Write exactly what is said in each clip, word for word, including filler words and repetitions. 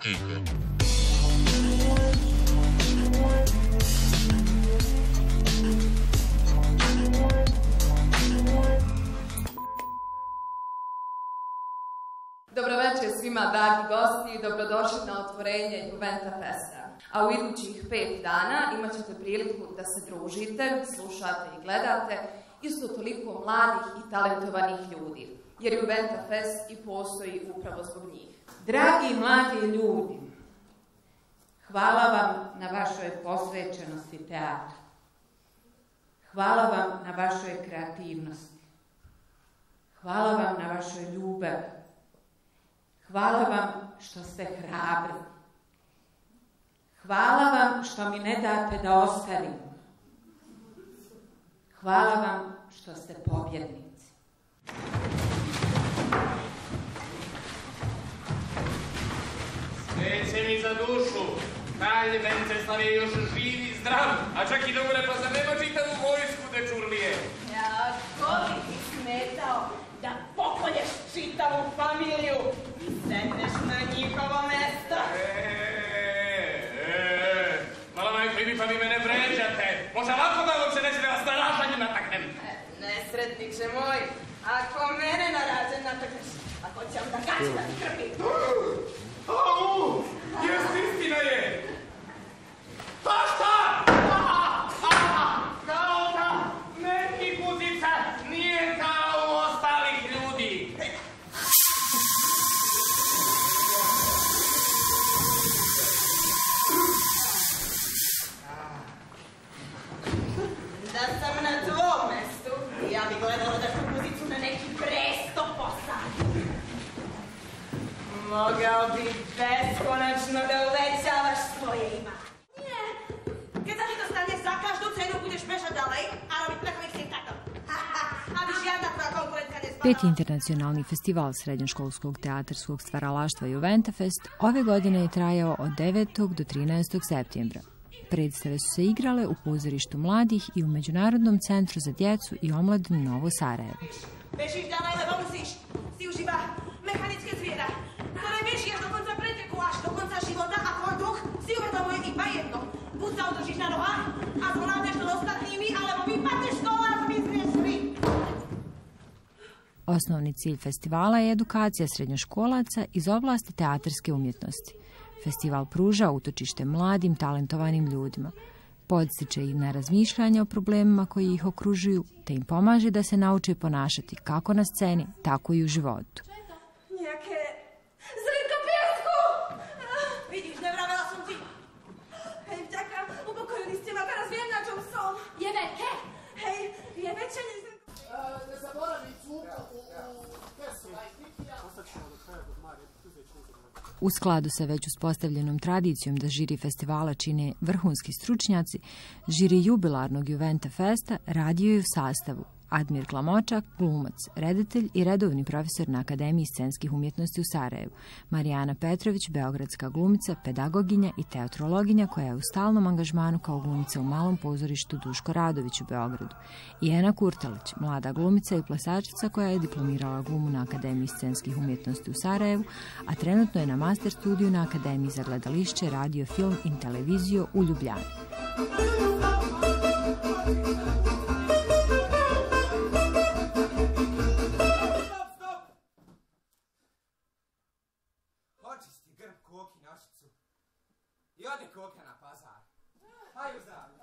Dobroveče svima, dragi gosti, i dobrodošli na otvorenje Juventa Festa. A u idućih pet dana imat ćete priliku da se družite, slušate i gledate isto toliko mladih i talentovanih ljudi, jer Juventa Fest i postoji upravo zbog njih. Dragi mladi ljudi, hvala vam na vašoj posvećenosti teatru. Hvala vam na vašoj kreativnosti. Hvala vam na vašoj ljubavi. Hvala vam što ste hrabri. Hvala vam što mi ne date da ostarim. Hvala vam što ste pobjednici. Sreće mi za dušu. Kralj Venceslav je još živ i zdrav, a čak i da umre, pa zar nema čitavu vojsku dečurlije? Ja, ko bi ti smetao da pokolješ čitavu familiju i sedneš na njihovo mesto? Eee, eee, malo majko, i vi pa vi mene vređate. Može lako da vam se neće da vas na ražanju nataknem? Nesretniče moj, ako mene na ražanju natakneš, ako će vam da gaći da ti krpi. Au, jest istina je. Pa šta? Kao da neki kuzica nije kao u ostalih ljudi. Da sam na tvom mestu, ja bi gledala da tu kuzicu na neki presto posadim. Mogao bi beskonačno da uvećavaš svoje ima. Nie, keď sa ti to stane, za každú cenu budeš bežať ďalej a robiť takových syntaktov. Aby žiadna tvoja konkurentka nespadala. Peti internacionalni festival srednjoškolskog teatarskog stvaralaštva Juventa Fest ove godine je trajao od devetog do trinaestog septembra. Predstave su se igrale u pozorištu mladih i u Međunarodnom centru za djecu i omladinu Novo Sarajevo. Bežíš ďalej, lebo musíš. Si už iba mechanické zviera, ktoré beží až do konca preteku, až do konca života a tvoj duch si uvedomuje iba jedno. Buď sa udržíš na nohách a zvládneš to ostatnými, alebo vypadneš z kola a zmizneš svi. Osnovni cilj festivala je edukacija srednjoškolaca iz oblasti teatarske umjetnosti. Festival pruža utočište mladim, talentovanim ljudima. Podstiče ih na razmišljanje o problemima koji ih okružuju, te im pomaže da se nauče ponašati kako na sceni, tako i u životu. Nejaké zrnko piesku! Vidíš, nevravela som ti. Hej, vďaka, upokojili ste ma, teraz viem, na čom som. Je veľké? Hej, je väčšenie zrnko. Ne zaboravi cuka u kesu najkritija. U skladu sa već uspostavljenom tradicijom da žiri festivala čine vrhunski stručnjaci, žiri jubilarnog Juventa Festa radio je u sastavu Admir Klamočak, glumac, reditelj i redovni profesor na Akademiji scenskih umjetnosti u Sarajevu, Marijana Petrović, beogradska glumica, pedagoginja i teatrologinja koja je u stalnom angažmanu kao glumica u malom pozorištu Duško Radović u Beogradu, i Ena Kurtalić, mlada glumica i plesačica koja je diplomirala glumu na Akademiji scenskih umjetnosti u Sarajevu, a trenutno je na master studiju na Akademiji za gledališće, radio, film i televiziju u Ljubljani. I ode koka na pazar. Hajde zdravlje.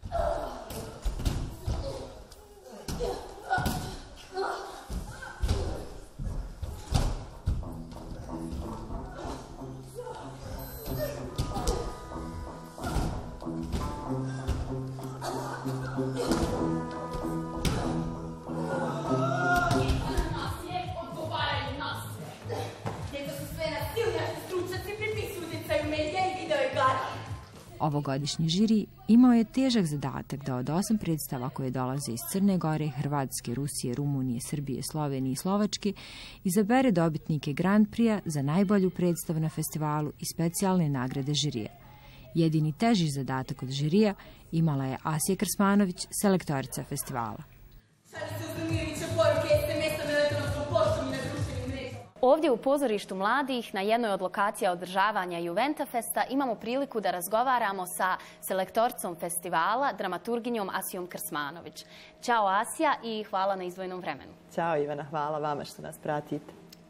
Ovogodišnji žiri imao je težak zadatak da od osam predstava koje dolaze iz Crne Gore, Hrvatske, Rusije, Rumunije, Srbije, Slovenije i Slovačke izabere dobitnike Grand Prix za najbolju predstavu na festivalu i specijalne nagrade žirija. Jedini teži zadatak od žirija imala je Asija Krsmanović, selektorica festivala. Ovdje u Pozorištu mladih na jednoj od lokacija održavanja Juventafesta imamo priliku da razgovaramo sa selektorcom festivala, dramaturginjom Asijom Krsmanović. Ćao Asija i hvala na izdvojenom vremenu. Ćao Ivana, hvala vama što nas pratite.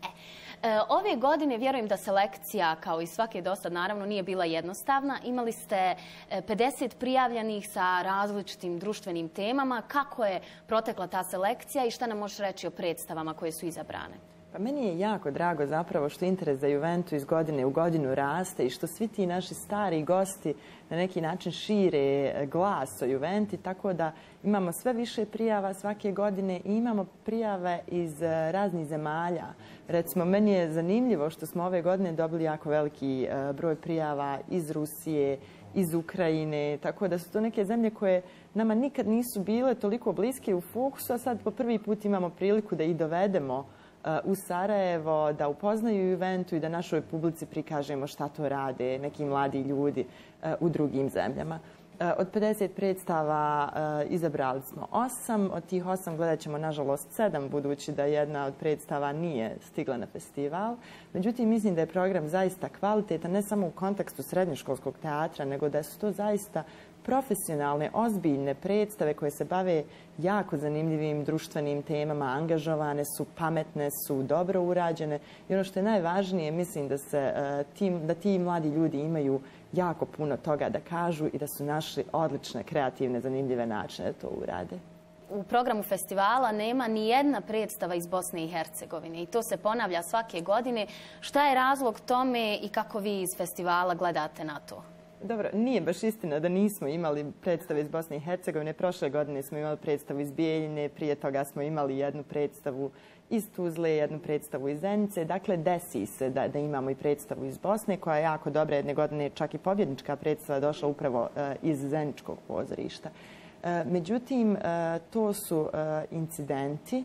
E, ove godine vjerujem da selekcija, kao i svake dosad, naravno nije bila jednostavna. Imali ste pedeset prijavljenih sa različitim društvenim temama. Kako je protekla ta selekcija i šta nam možeš reći o predstavama koje su izabrane? Pa meni je jako drago zapravo što interes za Juventu iz godine u godinu raste i što svi ti naši stari gosti na neki način šire glas o Juventi, tako da imamo sve više prijava svake godine i imamo prijave iz raznih zemalja. Recimo, meni je zanimljivo što smo ove godine dobili jako veliki broj prijava iz Rusije, iz Ukrajine, tako da su to neke zemlje koje nama nikad nisu bile toliko bliske u fokusu, a sad po prvi put imamo priliku da ih dovedemo u Sarajevo, da upoznaju Juventu i da našoj publici prikažemo šta to rade neki mladi ljudi u drugim zemljama. Od pedeset predstava izabrali smo osam, od tih osam gledat ćemo nažalost sedam, budući da jedna od predstava nije stigla na festival. Međutim, mislim da je program zaista kvalitetan, ne samo u kontekstu srednjoškolskog teatra, nego da su to zaista profesionalne, ozbiljne predstave koje se bave jako zanimljivim društvenim temama, angažovane su, pametne su, dobro urađene i ono što je najvažnije, mislim da, se, tim, da ti mladi ljudi imaju jako puno toga da kažu i da su našli odlične, kreativne, zanimljive načine da to urade. U programu festivala nema ni jedna predstava iz Bosne i Hercegovine i to se ponavlja svake godine. Šta je razlog tome i kako vi iz festivala gledate na to? Dobro, nije baš istina da nismo imali predstave iz Bosne i Hercegovine. Prošle godine smo imali predstavu iz Bijeljine, prije toga smo imali jednu predstavu iz Tuzle, jednu predstavu iz Zenice. Dakle, desi se da, da imamo i predstavu iz Bosne, koja je jako dobra. Jedne godine čak i pobjednička predstava došla upravo uh, iz Zeničkog pozorišta. Uh, međutim, uh, to su uh, incidenti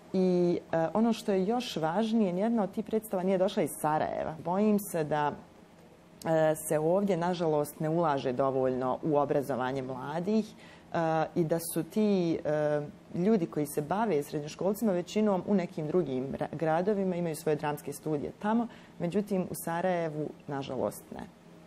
i uh, ono što je još važnije, nijedna od tih predstava nije došla iz Sarajeva. Bojim se da se ovdje, nažalost, ne ulaže dovoljno u obrazovanje mladih i da su ti ljudi koji se bave srednjoškolcima većinom u nekim drugim gradovima, imaju svoje dramske studije tamo, međutim u Sarajevu, nažalost, ne.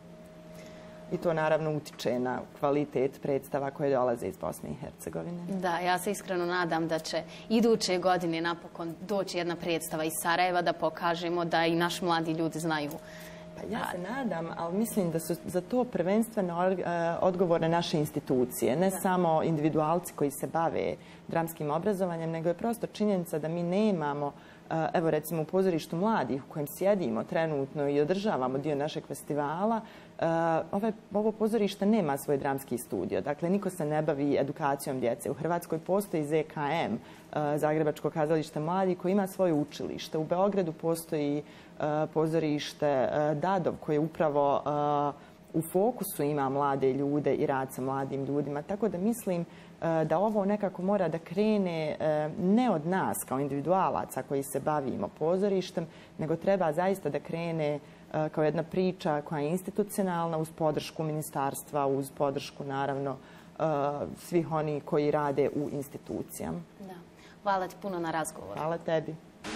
I to naravno utiče na kvalitet predstava koje dolaze iz Bosne i Hercegovine. Da, ja se iskreno nadam da će iduće godine napokon doći jedna predstava iz Sarajeva da pokažemo da i naši mladi ljudi znaju. Pa ja se nadam, ali mislim da su za to prvenstveno odgovorne naše institucije, ne samo individualci koji se bave dramskim obrazovanjem, nego je prosto činjenica da mi nemamo, evo recimo u Pozorištu mladih u kojem sjedimo trenutno i održavamo dio našeg festivala, Ove, ovo pozorište nema svoj dramski studio. Dakle, niko se ne bavi edukacijom djece. U Hrvatskoj postoji Z K M, Zagrebačko kazalište mladih, koji ima svoje učilište. U Beogradu postoji pozorište Dadov, koje upravo u fokusu ima mlade ljude i rad sa mladim ljudima. Tako da mislim da ovo nekako mora da krene ne od nas kao individualaca koji se bavimo pozorištem, nego treba zaista da krene kao jedna priča koja je institucionalna uz podršku ministarstva, uz podršku naravno svih oni koji rade u institucijama. Da. Hvala ti puno na razgovoru. Hvala tebi.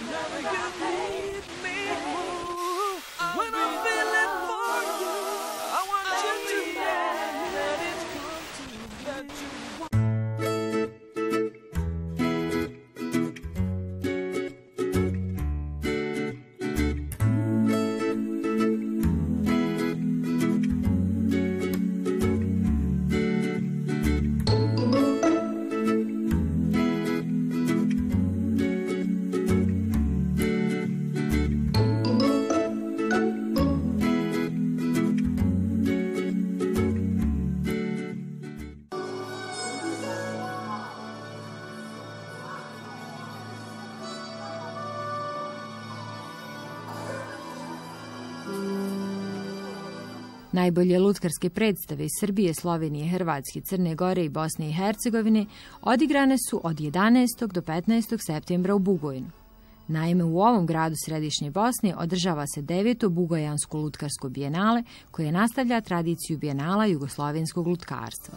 Najbolje lutkarske predstave iz Srbije, Slovenije, Hrvatske, Crne Gore i Bosne i Hercegovine odigrane su od jedanaestog do petnaestog septembra u Bugojnu. Naime, u ovom gradu središnje Bosne održava se deveto Bugojansko lutkarsko bijenale, koje nastavlja tradiciju bijenala jugoslovenskog lutkarstva.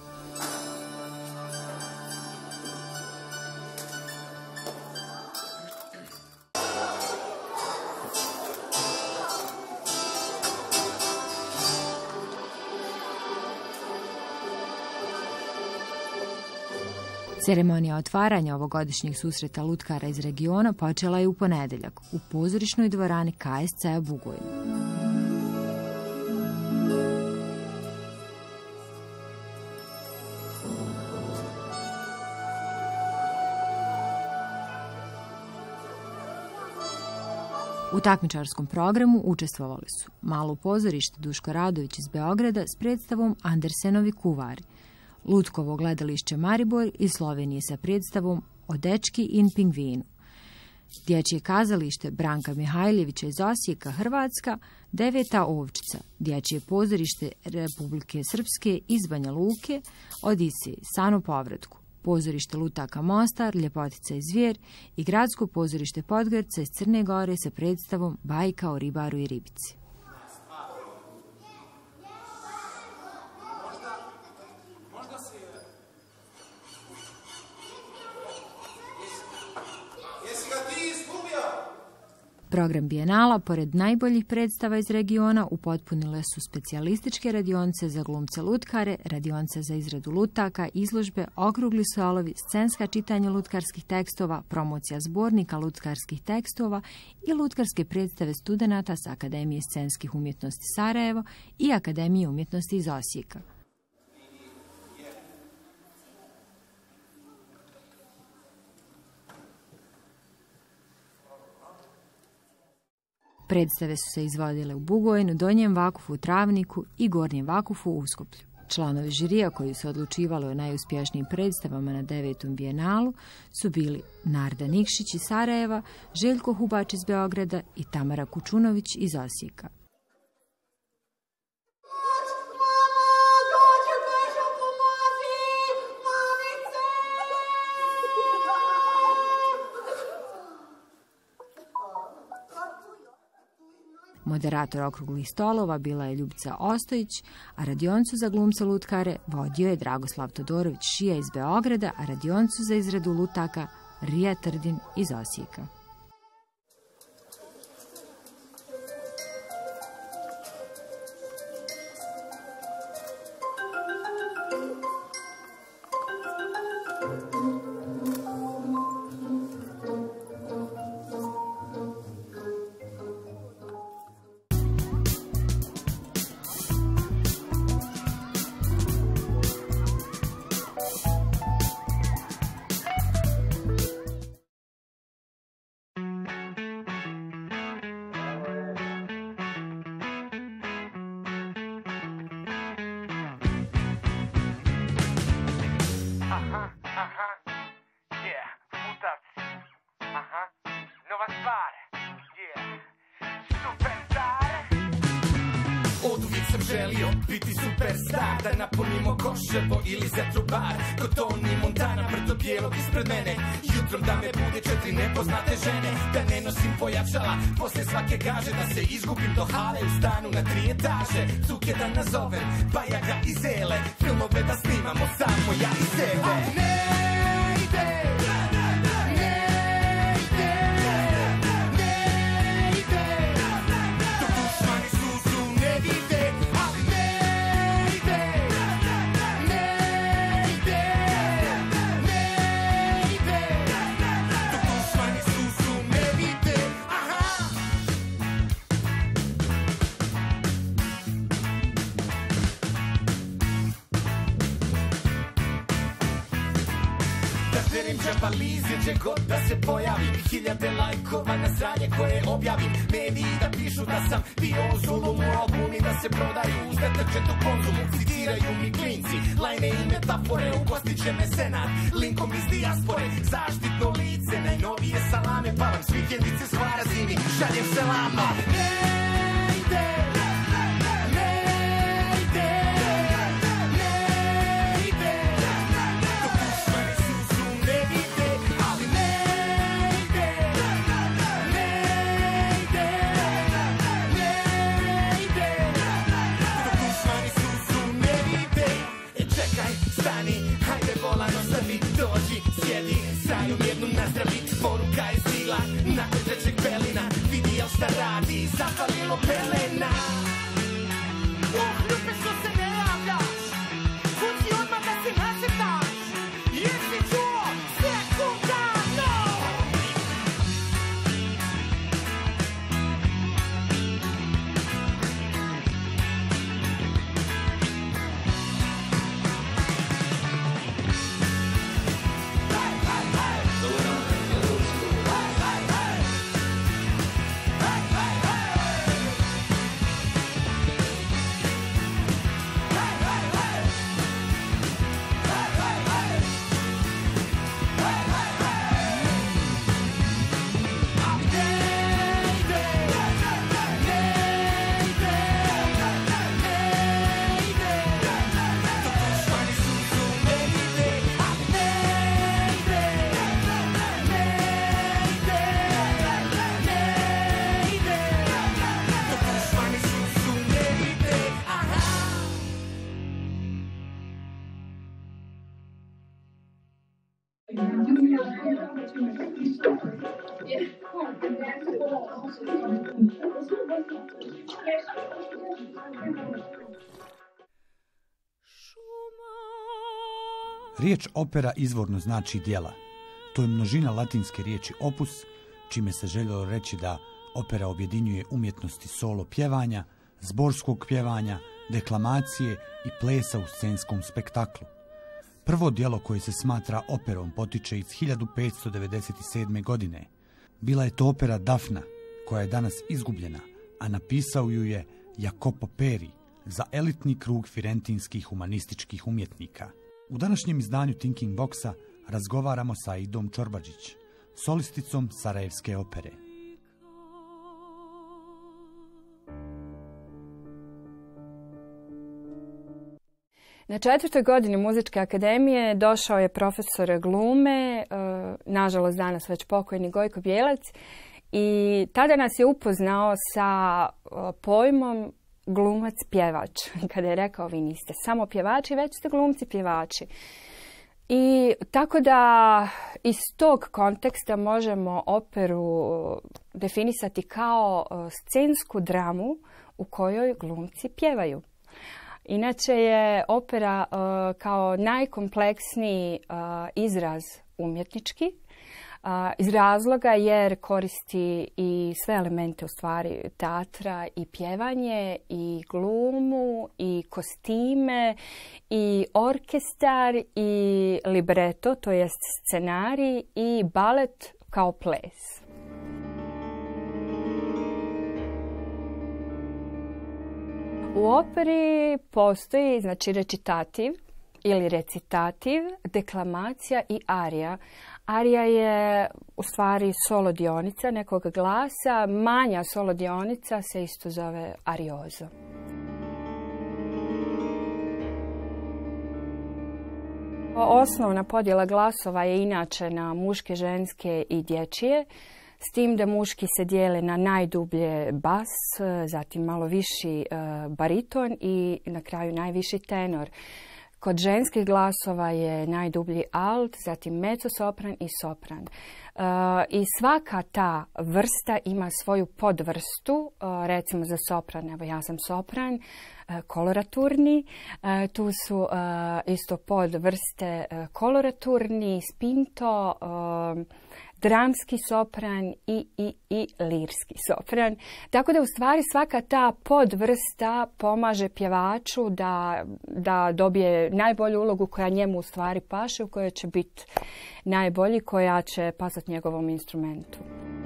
Ceremonija otvaranja ovogodišnjeg susreta lutkara iz regiona počela je u ponedeljak u pozorišnoj dvorani K S C-a Bugojnu. U takmičarskom programu učestvovali su Malo pozorište Duško Radović iz Beograda s predstavom Andersenovi kuvari, Lutkovo gledališće Maribor iz Slovenije sa predstavom O dečki in pingvinu, Dječje kazalište Branka Mihajljevića iz Osijeka, Hrvatska, Deveta ovčica, Dječje pozorište Republike Srpske iz Banja Luke, Odisej, San u povratku, Pozorište lutaka Mostar, Ljepotica i zvijer i Gradsko pozorište Podgorca iz Crne Gore sa predstavom Bajka o ribaru i ribici. Program Bijenala, pored najboljih predstava iz regiona, upotpunile su specijalističke radionice za glumce lutkare, radionice za izradu lutaka, izložbe, okrugli stolovi, scenska čitanja lutkarskih tekstova, promocija zbornika lutkarskih tekstova i lutkarske predstave studenata sa Akademije scenskih umjetnosti Sarajevo i Akademije umjetnosti iz Osijeka. Predstave su se izvodile u Bugojnu, Donjem Vakufu, Travniku i Gornjem Vakufu u Uskoplju. Članovi žirija koji su odlučivali o najuspješnijim predstavama na devetom bijenalu su bili Narda Nikšić iz Sarajeva, Željko Hubač iz Beograda i Tamara Kučunović iz Osijeka. Moderator okruglih stolova bila je Ljubica Ostojić, a radioncu za glumce lutkare vodio je Dragoslav Todorović Šija iz Beograda, a radioncu za izradu lutaka Rija Trdin iz Osijeka. Želio biti superstar, da napunimo Koševo ili Zetrubar, kod Toni Montana, brdo bijelog ispred mene. Jutrom da me bude četiri nepoznate žene, da ne nosim pojačala posle svake gaže, da se izgubim do hale u stanu na tri etaže. Cuke da nazovem, Bajaga i Zele, filmove da snimamo samo ja i sebe. Ne ide, Balize, če god da se pojavim, hiljade lajkova na sranje koje objavim, mediji da pišu da sam bio u Zulumu, albumi da se prodaju uz deterđent u Konzumu, citiraju mi klinci, lajne i metafore, ugostit će me senat, linkom iz dijaspore, zaštitno lice, najnovije salame, pa vam svi vikendice s Hvara zimi, šaljem selama. Ne ide, sjedi, sajom jednu nazdravi, poruka je sila, nakon trećeg pelina, vidi jel šta radi, zapalilo pelena. Uh, ljupe što se ne javljaš, kući odmah da se nasetaš, jesi čuo? Riječ opera izvorno znači djela. To je množina latinske riječi opus, čime se željelo reći da opera objedinjuje umjetnosti solo pjevanja, zborskog pjevanja, deklamacije i plesa u scenskom spektaklu. Prvo djelo koje se smatra operom potiče iz hiljadu petsto devedeset sedme. godine. Bila je to opera Dafna, koja je danas izgubljena, a napisao ju je Jacopo Peri za elitni krug firentinskih humanističkih umjetnika. U današnjem izdanju Thinking Boxa razgovaramo sa Aidom Čorbađić, solisticom Sarajevske opere. Na četvrtoj godini Muzičke akademije došao je profesor glume, nažalost danas već pokojni Gojko Bijelac, i tada nas je upoznao sa pojmom glumac-pjevač. Kada je rekao, vi niste samo pjevači, već ste glumci-pjevači. I tako da iz tog konteksta možemo operu definisati kao scensku dramu u kojoj glumci pjevaju. Inače je opera uh, kao najkompleksniji uh, izraz umjetnički, uh, iz razloga jer koristi i sve elemente u stvari teatra, i pjevanje, i glumu, i kostime, i orkestar, i libreto, to jest scenarij, i balet kao ples. U operi postoji, znači, recitativ ili recitativ, deklamacija i arija. Arija je u stvari solo dionica nekog glasa, manja solo dionica se isto zove ariozo. Osnovna podjela glasova je inače na muške, ženske i dječje, s tim da muški se dijele na najdublje bas, zatim malo viši bariton i na kraju najviši tenor. Kod ženskih glasova je najdublji alt, zatim mezzosopran i sopran. I svaka ta vrsta ima svoju podvrstu, recimo za sopran, evo ja sam sopran, koloraturni, tu su isto podvrste koloraturni, spinto, dramski sopran i, i, i lirski sopran. Tako da u stvari svaka ta podvrsta pomaže pjevaču da, da dobije najbolju ulogu koja njemu u stvari paše, u kojoj će biti najbolji, koja će pasati njegovom instrumentu.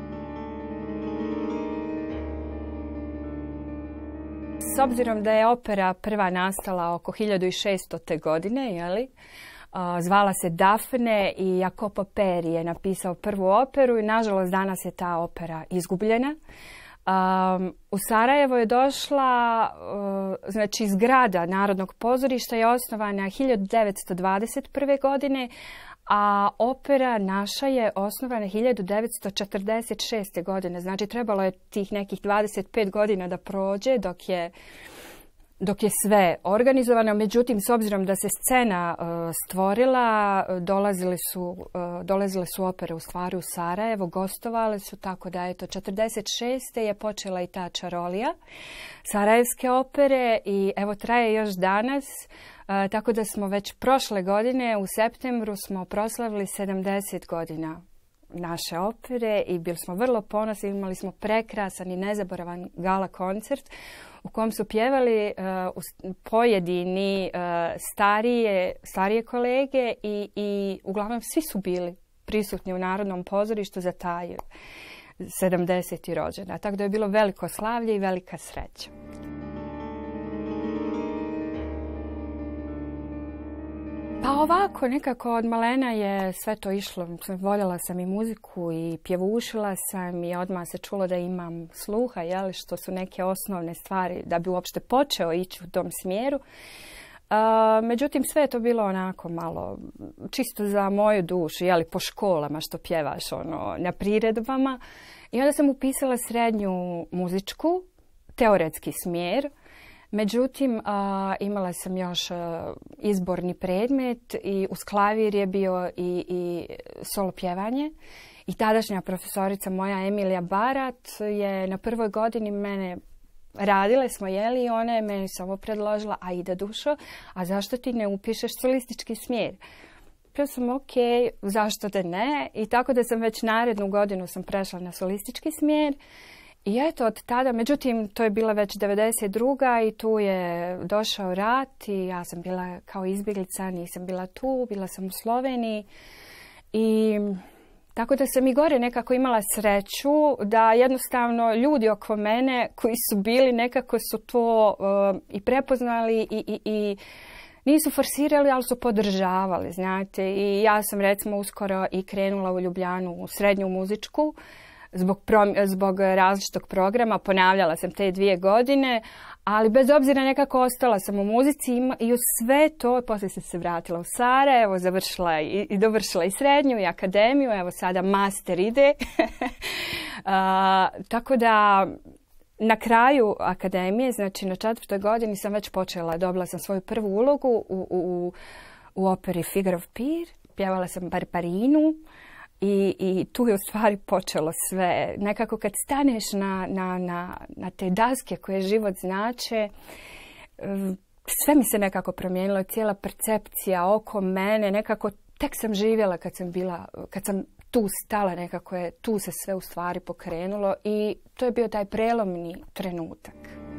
S obzirom da je opera prva nastala oko hiljadu šeststote. godine, jeli, zvala se Dafne i Jacopo Peri je napisao prvu operu i nažalost danas je ta opera izgubljena. Um, u Sarajevo je došla, uh, znači zgrada Narodnog pozorišta je osnovana hiljadu devetsto dvadeset prve. godine, a opera naša je osnovana hiljadu devetsto četrdeset šeste. godine. Znači trebalo je tih nekih dvadeset pet godina da prođe dok je dok je sve organizovano. Međutim, s obzirom da se scena uh, stvorila, dolazile su, uh, dolazile su opere u stvari u Sarajevo, gostovale su, tako da eto, četrdeset šeste. je počela i ta čarolija Sarajevske opere i evo traje još danas. Uh, tako da smo već prošle godine u septembru smo proslavili sedamdeset godina naše opere i bili smo vrlo ponosni, imali smo prekrasan i nezaboravan gala koncert u kojem su pjevali uh, pojedini uh, starije, starije kolege i, i uglavnom svi su bili prisutni u Narodnom pozorištu za taj sedamdeseti rođendan. Tako da je bilo veliko slavlje i velika sreća. Pa ovako, nekako od malena je sve to išlo. Voljela sam i muziku i pjevušila sam i odmah se čulo da imam sluha, jel, što su neke osnovne stvari da bi uopšte počeo ići u tom smjeru. Uh, međutim, sve je to bilo onako malo čisto za moju dušu, jeli, po školama što pjevaš ono, na priredbama. I onda sam upisala srednju muzičku, teoretski smjer. Međutim, a, imala sam još a, izborni predmet i uz klavir je bio i, i solo pjevanje. I tadašnja profesorica moja Emilija Barat je na prvoj godini mene radile smo, jeli, i ona je meni samo predložila, a ide Dušo, a zašto ti ne upišeš solistički smjer? Ja sam ok, zašto da ne? I tako da sam već narednu godinu sam prešla na solistički smjer. I eto, od tada, međutim, to je bila već devedeset druga i tu je došao rat i ja sam bila kao izbjeglica, nisam bila tu, bila sam u Sloveniji. I tako da sam i gore nekako imala sreću da jednostavno ljudi oko mene koji su bili nekako su to uh, i prepoznali i, i, i nisu forsirali, ali su podržavali, znate. I ja sam recimo uskoro i krenula u Ljubljanu u srednju muzičku zbog, prom, zbog različitog programa. Ponavljala sam te dvije godine, ali bez obzira nekako ostala sam u muzici i uz sve to, poslije sam se vratila u Sarajevo, završila i, i dovršila i srednju i akademiju, evo sada master ide. A, tako da na kraju akademije, znači na četvrtoj godini sam već počela, dobila sam svoju prvu ulogu u, u, u operi Figaro Pir, pjevala sam Barbarinu. I, I tu je u stvari počelo sve. Nekako kad staneš na, na, na, na te daske koje život znače, sve mi se nekako promijenilo, cijela percepcija oko mene, nekako tek sam živjela kad sam bila, kad sam tu stala, nekako je tu se sve u stvari pokrenulo i to je bio taj prelomni trenutak.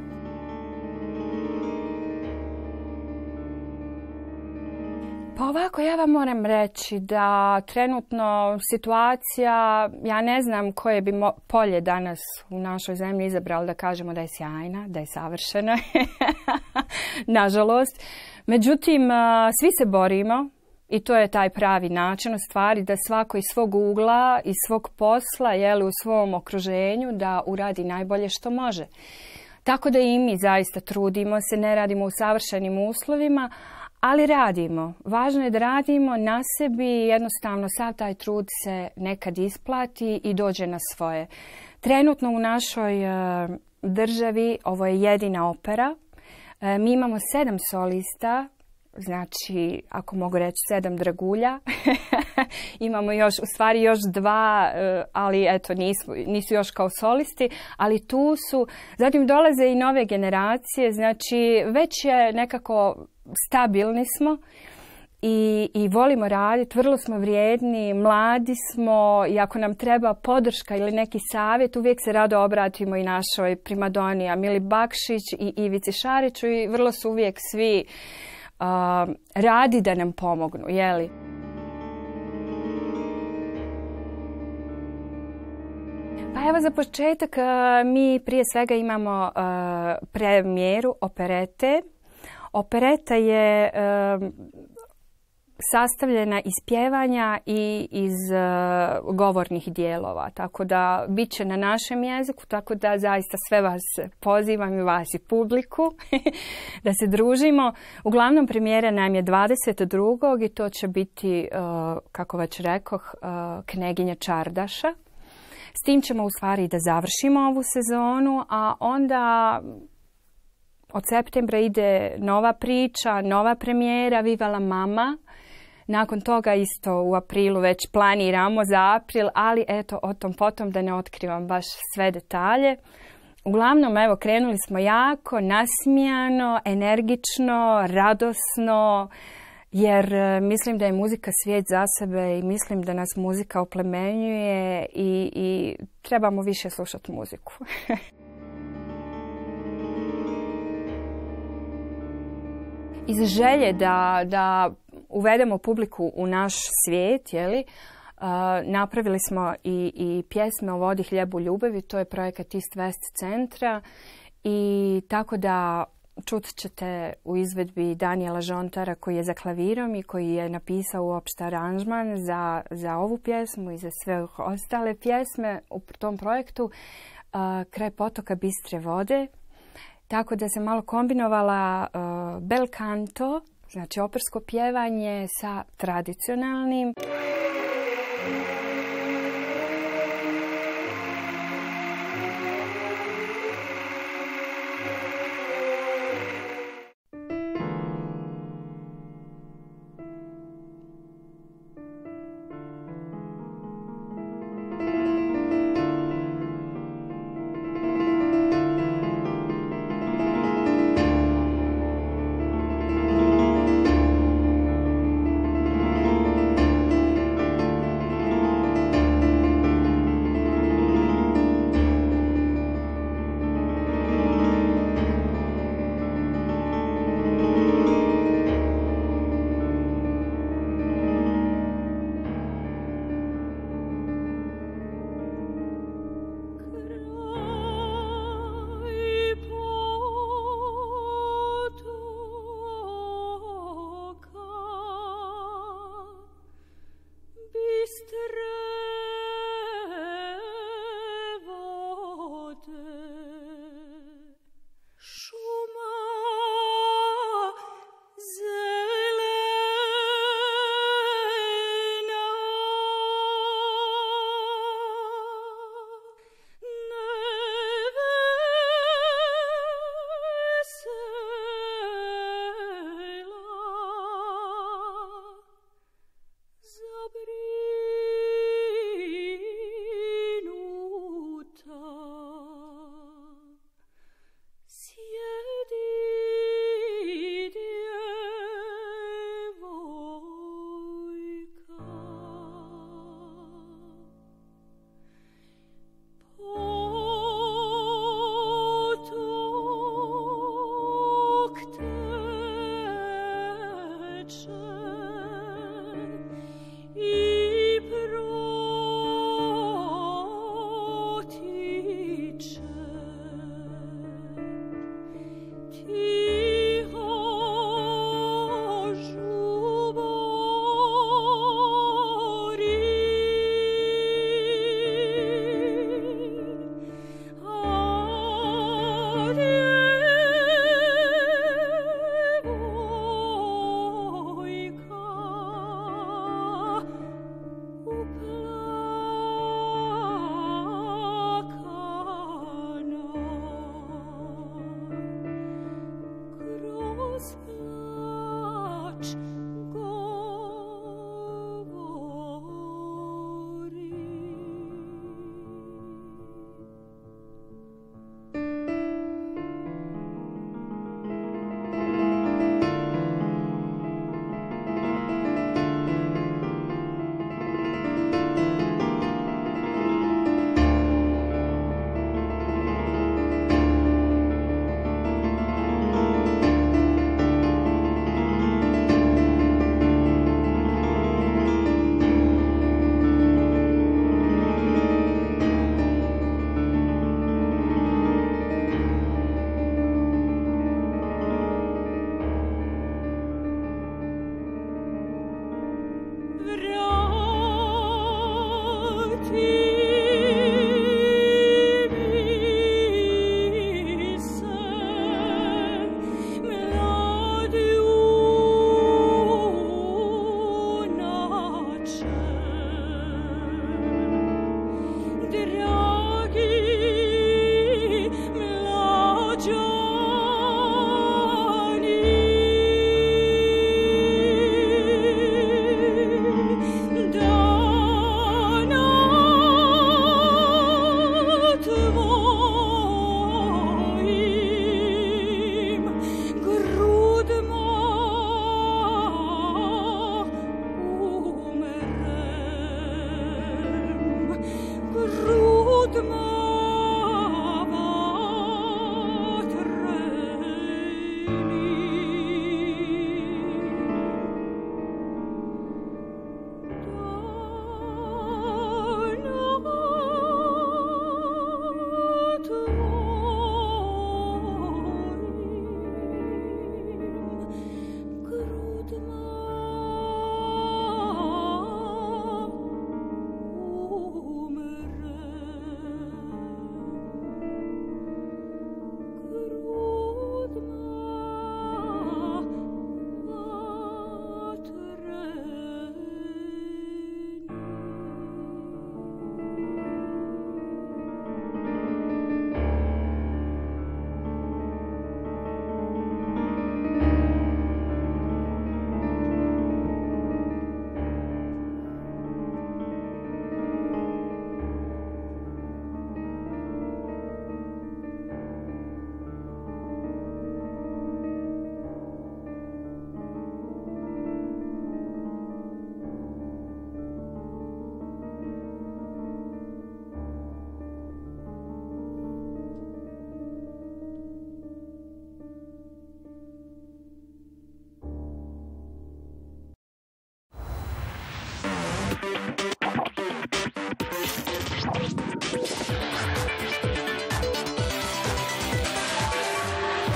Pa ovako, ja vam moram reći da trenutno situacija, ja ne znam koje bi polje danas u našoj zemlji izabrali da kažemo da je sjajna, da je savršena, nažalost. Međutim, svi se borimo i to je taj pravi način u stvari da svako iz svog ugla, iz svog posla, jeli, u svom okruženju da uradi najbolje što može. Tako da i mi zaista trudimo se, ne radimo u savršenim uslovima, ali radimo. Važno je da radimo na sebi i jednostavno sav taj trud se nekad isplati i dođe na svoje. Trenutno u našoj državi ovo je jedina opera. Mi imamo sedam solista, znači, ako mogu reći, sedam dragulja. Imamo još, u stvari još dva, ali eto, nisu, nisu još kao solisti, ali tu su. Zatim dolaze i nove generacije, znači već je nekako stabilni smo i, i volimo raditi, vrlo smo vrijedni, mladi smo i ako nam treba podrška ili neki savjet, uvijek se rado obratimo i našoj primadoni Amili Bakšić i Ivici Šariću i vrlo su uvijek svi uh, radi da nam pomognu, jeli? Pa evo za početak mi prije svega imamo uh, premijeru operete. Opereta je uh, sastavljena iz pjevanja i iz uh, govornih dijelova, tako da bit će na našem jeziku, tako da zaista sve vas pozivam i vas i publiku da se družimo. Uglavnom premijera nam je dvadeset drugog i to će biti, uh, kako već rekoh, uh, Kneginja Čardaša. S tim ćemo u stvari da završimo ovu sezonu, a onda od septembra ide nova priča, nova premijera Viva la mama. Nakon toga isto u aprilu već planiramo za april, ali eto o tom potom da ne otkrivam baš sve detalje. Uglavnom, evo, krenuli smo jako, nasmijano, energično, radosno, jer mislim da je muzika svijet za sebe i mislim da nas muzika oplemenjuje i, i trebamo više slušati muziku. Iz želje da, da uvedemo publiku u naš svijet, jeli, uh, napravili smo i, i pjesme o vodi, hljebu, ljubavi. To je projekat East West centra i tako da čut ćete u izvedbi Daniela Žontara koji je za klavirom i koji je napisao uopšte aranžman za, za ovu pjesmu i za sve ostale pjesme u tom projektu uh, Kraj potoka bistre vode. Tako da sam malo kombinovala uh, bel canto, znači opersko pjevanje sa tradicionalnim.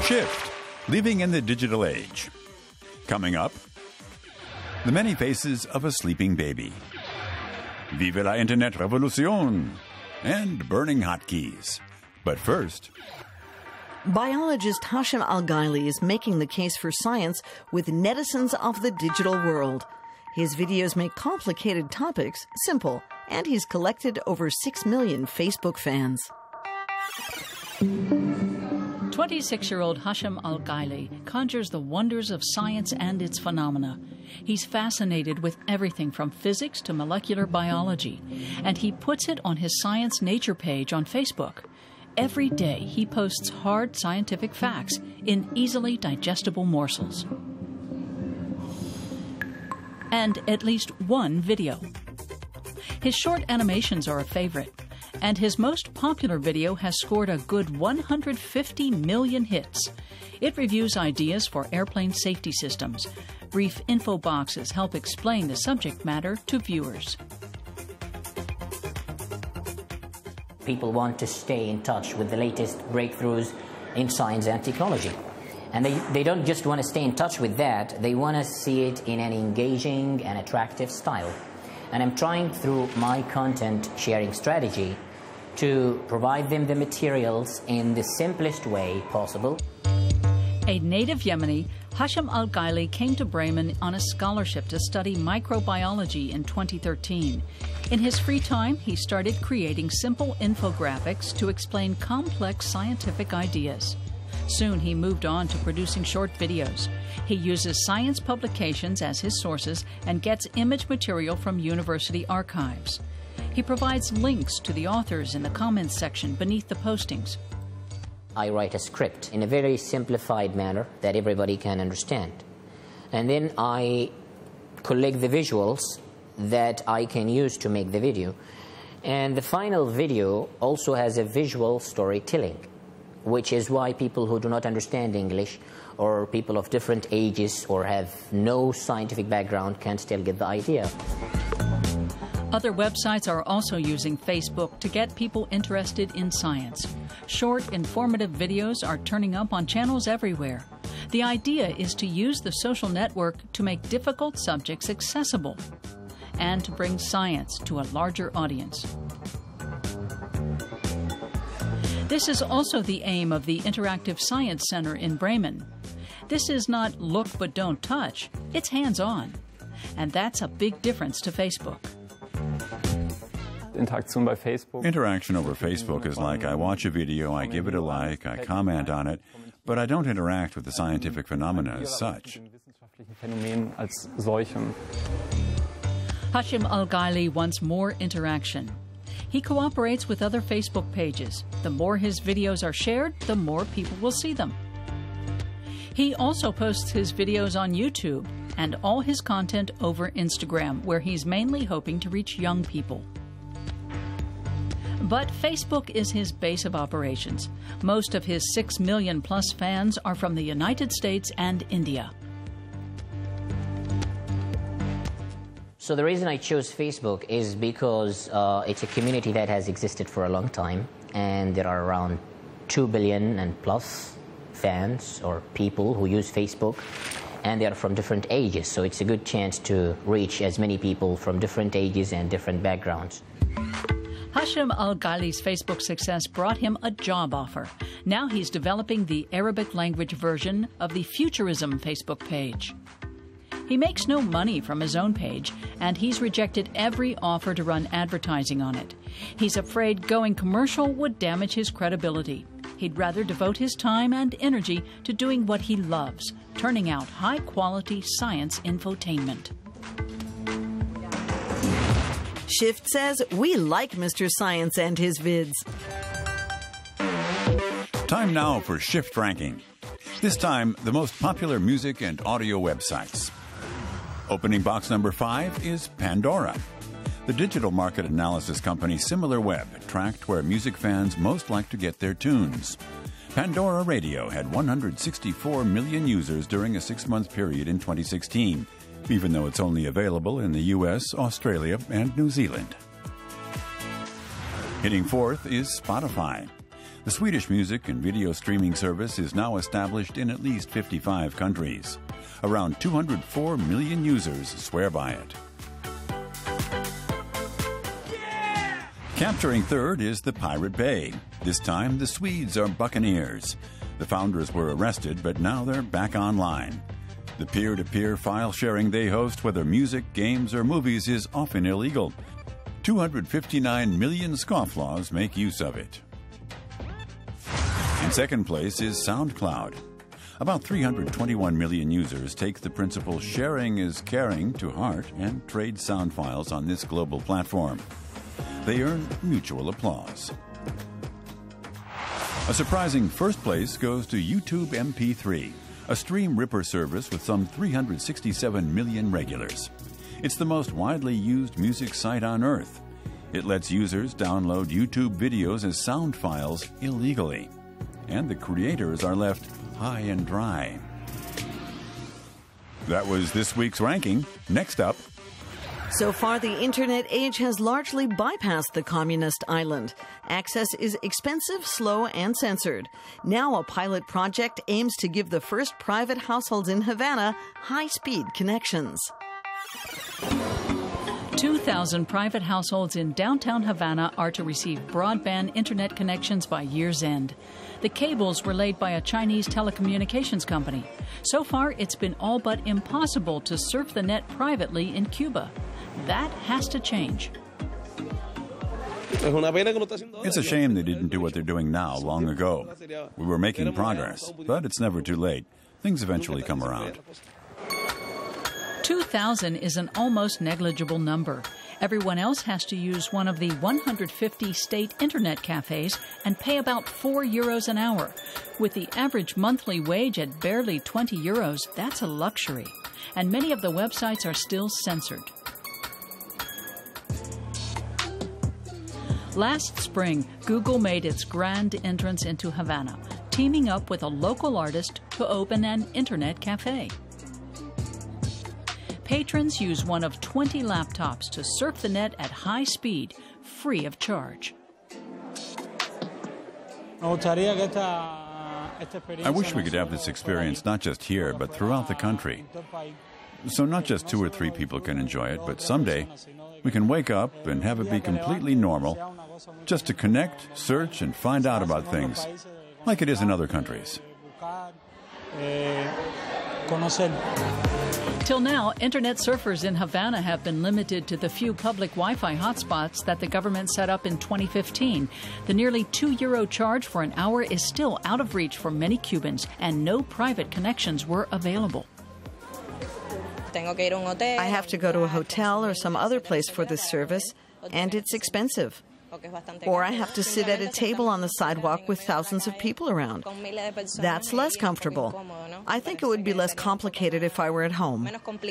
Shift, living in the digital age. Coming up, the many faces of a sleeping baby. Vive la Internet Revolution and burning hotkeys. But first, biologist Hashim Al-Ghaili is making the case for science with netizens of the digital world. His videos make complicated topics simple, and he's collected over six million Facebook fans. twenty-six-year-old Hashim Al-Ghaili conjures the wonders of science and its phenomena. He's fascinated with everything from physics to molecular biology, and he puts it on his Science Nature page on Facebook. Every day he posts hard scientific facts in easily digestible morsels. And at least one video. His short animations are a favorite, and his most popular video has scored a good one hundred fifty million hits. It reviews ideas for airplane safety systems. Brief info boxes help explain the subject matter to viewers. People want to stay in touch with the latest breakthroughs in science and technology. And they, they don't just want to stay in touch with that, they want to see it in an engaging and attractive style. And I'm trying through my content sharing strategy to provide them the materials in the simplest way possible. A native Yemeni, Hashim Al-Ghaili came to Bremen on a scholarship to study microbiology in twenty thirteen. In his free time, he started creating simple infographics to explain complex scientific ideas. Soon he moved on to producing short videos. He uses science publications as his sources and gets image material from university archives. He provides links to the authors in the comments section beneath the postings. I write a script in a very simplified manner that everybody can understand. And then I collect the visuals that I can use to make the video. And the final video also has a visual storytelling, which is why people who do not understand English or people of different ages or have no scientific background can still get the idea. Other websites are also using Facebook to get people interested in science. Short, informative videos are turning up on channels everywhere. The idea is to use the social network to make difficult subjects accessible and to bring science to a larger audience. This is also the aim of the Interactive Science Center in Bremen. This is not look but don't touch, it's hands-on. And that's a big difference to Facebook. Interaction over Facebook is like I watch a video, I give it a like, I comment on it, but I don't interact with the scientific phenomena as such. Hashim Al-Ghaili wants more interaction. He cooperates with other Facebook pages. The more his videos are shared, the more people will see them. He also posts his videos on YouTube and all his content over Instagram, where he's mainly hoping to reach young people. But Facebook is his base of operations. Most of his six million plus fans are from the United States and India. So the reason I chose Facebook is because uh, it's a community that has existed for a long time, and there are around two billion and plus fans or people who use Facebook, and they are from different ages, so it's a good chance to reach as many people from different ages and different backgrounds. Hashim Al-Ghaili's Facebook success brought him a job offer. Now he's developing the Arabic language version of the Futurism Facebook page. He makes no money from his own page, and he's rejected every offer to run advertising on it. He's afraid going commercial would damage his credibility. He'd rather devote his time and energy to doing what he loves, turning out high-quality science infotainment. Shift says, we like Mister Science and his vids. Time now for Shift Ranking. This time, the most popular music and audio websites. Opening box number five is Pandora. The digital market analysis company SimilarWeb tracked where music fans most like to get their tunes. Pandora Radio had one hundred sixty-four million users during a six-month period in twenty sixteen, even though it's only available in the U S, Australia, and New Zealand. Hitting fourth is Spotify. The Swedish music and video streaming service is now established in at least fifty-five countries. Around two hundred four million users swear by it. Yeah! Capturing third is the Pirate Bay. This time, the Swedes are buccaneers. The founders were arrested, but now they're back online. The peer-to-peer file sharing they host, whether music, games, or movies, is often illegal. two hundred fifty-nine million scofflaws make use of it. In second place is SoundCloud. About three hundred twenty-one million users take the principle sharing is caring to heart and trade sound files on this global platform. They earn mutual applause. A surprising first place goes to YouTube M P three, a stream ripper service with some three hundred sixty-seven million regulars. It's the most widely used music site on Earth. It lets users download YouTube videos as sound files illegally. And the creators are left high and dry. That was this week's ranking. Next up. So far, the internet age has largely bypassed the communist island. Access is expensive, slow, and censored. Now a pilot project aims to give the first private households in Havana high-speed connections. two thousand private households in downtown Havana are to receive broadband internet connections by year's end. The cables were laid by a Chinese telecommunications company. So far, it's been all but impossible to surf the net privately in Cuba. That has to change. It's a shame they didn't do what they're doing now long ago. We were making progress, but it's never too late. Things eventually come around. two thousand is an almost negligible number. Everyone else has to use one of the one hundred fifty state internet cafes and pay about four euros an hour. With the average monthly wage at barely twenty euros, that's a luxury. And many of the websites are still censored. Last spring, Google made its grand entrance into Havana, teaming up with a local artist to open an internet cafe. Patrons use one of twenty laptops to surf the net at high speed, free of charge. I wish we could have this experience not just here, but throughout the country. So not just two or three people can enjoy it, but someday we can wake up and have it be completely normal, just to connect, search, and find out about things, like it is in other countries. Till now, internet surfers in Havana have been limited to the few public Wi-Fi hotspots that the government set up in twenty fifteen. The nearly two euro charge for an hour is still out of reach for many Cubans, and no private connections were available. I have to go to a hotel or some other place for this service, and it's expensive. Or I have to sit at a table on the sidewalk with thousands of people around. That's less comfortable. I think it would be less complicated if I were at home.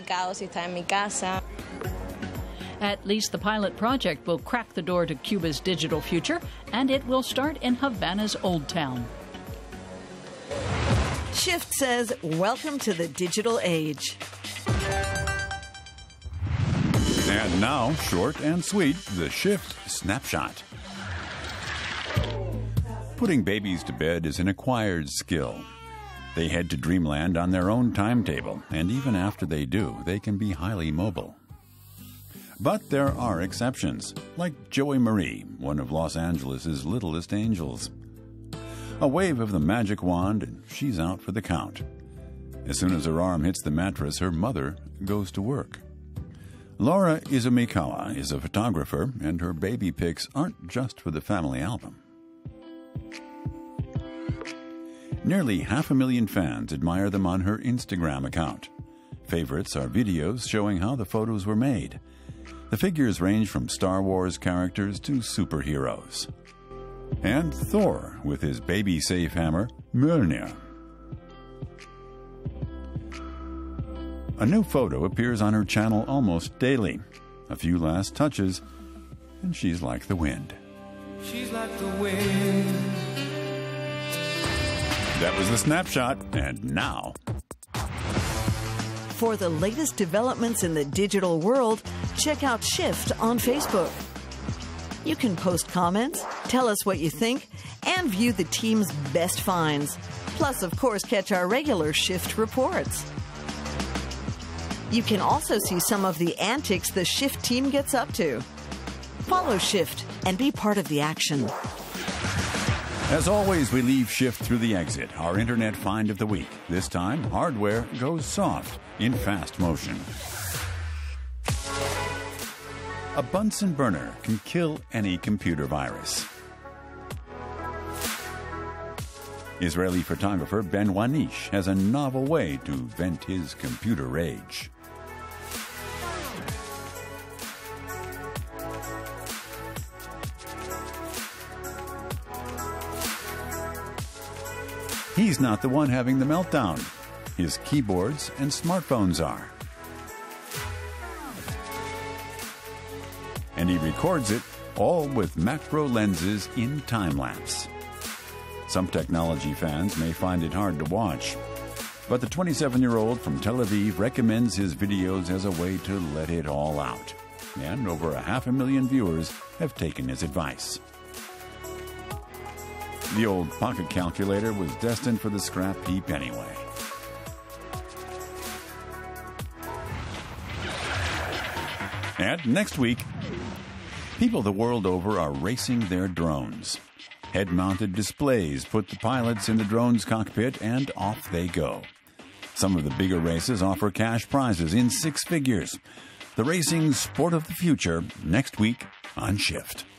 At least the pilot project will crack the door to Cuba's digital future, and it will start in Havana's Old Town. Shift says, welcome to the digital age. And now, short and sweet, the Shift Snapshot. Putting babies to bed is an acquired skill. They head to dreamland on their own timetable, and even after they do, they can be highly mobile. But there are exceptions, like Joey Marie, one of Los Angeles' littlest angels. A wave of the magic wand, and she's out for the count. As soon as her arm hits the mattress, her mother goes to work. Laura Izumikawa is a photographer, and her baby pics aren't just for the family album. Nearly half a million fans admire them on her Instagram account. Favorites are videos showing how the photos were made. The figures range from Star Wars characters to superheroes. And Thor with his baby-safe hammer, Mjolnir. A new photo appears on her channel almost daily. A few last touches, and she's like the wind. She's like the wind. That was the snapshot, and now... For the latest developments in the digital world, check out Shift on Facebook. You can post comments, Tell us what you think and view the team's best finds. Plus, of course, catch our regular shift reports. You can also see some of the antics the Shift team gets up to. Follow Shift and be part of the action. As always, we leave Shift through the exit, our internet find of the week. This time, hardware goes soft in fast motion. A Bunsen burner can kill any computer virus. Israeli photographer Ben Wanish has a novel way to vent his computer rage. He's not the one having the meltdown. His keyboards and smartphones are. And he records it all with macro lenses in time-lapse. Some technology fans may find it hard to watch, but the twenty-seven-year-old from Tel Aviv recommends his videos as a way to let it all out. And over a half a million viewers have taken his advice. The old pocket calculator was destined for the scrap heap anyway. And next week, people the world over are racing their drones. Head-mounted displays put the pilots in the drone's cockpit, and off they go. Some of the bigger races offer cash prizes in six figures. The racing sport of the future, next week on Shift.